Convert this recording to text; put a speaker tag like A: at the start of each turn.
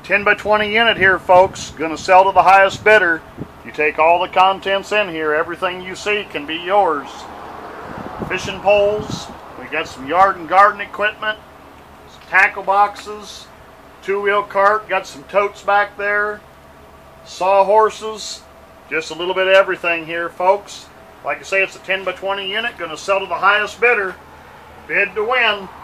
A: 10 by 20 unit here, folks. Gonna sell to the highest bidder. You take all the contents in here, everything you see can be yours. Fishing poles, we got some yard and garden equipment, some tackle boxes, two-wheel cart, got some totes back there, sawhorses, just a little bit of everything here, folks. Like I say, it's a 10 by 20 unit, gonna sell to the highest bidder. Bid to win.